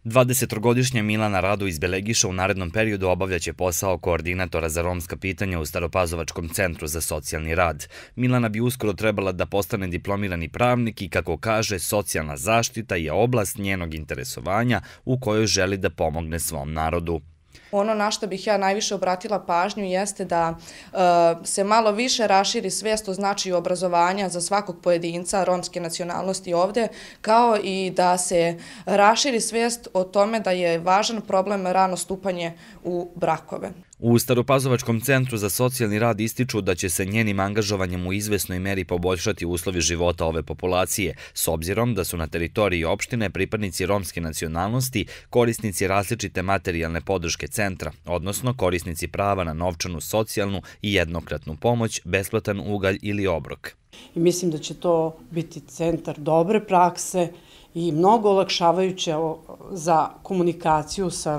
20-godišnja Milana Rado iz Belegiša u narednom periodu obavljaće posao koordinatora za romska pitanja u Staropazovačkom centru za socijalni rad. Milana bi uskoro trebala da postane diplomirani pravnik i, kako kaže, socijalna zaštita je oblast njenog interesovanja u kojoj želi da pomogne svom narodu. Ono na što bih ja najviše obratila pažnju jeste da se malo više raširi svijest o značaju obrazovanja za svakog pojedinca romske nacionalnosti ovdje, kao i da se raširi svijest o tome da je važan problem rano stupanje u brakove. U Staropazovačkom centru za socijalni rad ističu da će se njenim angažovanjem u izvesnoj meri poboljšati uslovi života ove populacije, s obzirom da su na teritoriji opštine pripadnici romske nacionalnosti korisnici različite materijalne podrške centra, odnosno korisnici prava na novčanu, socijalnu i jednokratnu pomoć, besplatan ugalj ili obrok. Mislim da će to biti centar dobre prakse i mnogo olakšavajuće za komunikaciju sa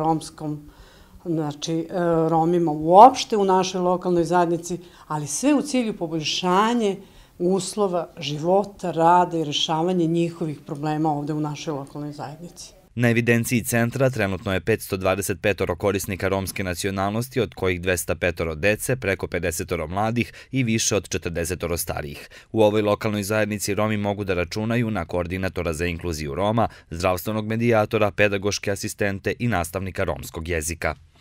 Romima uopšte u našoj lokalnoj zajednici, ali sve u cilju poboljšanja uslova života, rada i rešavanja njihovih problema ovde u našoj lokalnoj zajednici. Na evidenciji centra trenutno je 525 korisnika romske nacionalnosti, od kojih 205 dece, preko 50 mladih i više od 40 starijih. U ovoj lokalnoj zajednici Romi mogu da računaju na koordinatora za inkluziju Roma, zdravstvenog medijatora, pedagoške asistente i nastavnika romskog jezika.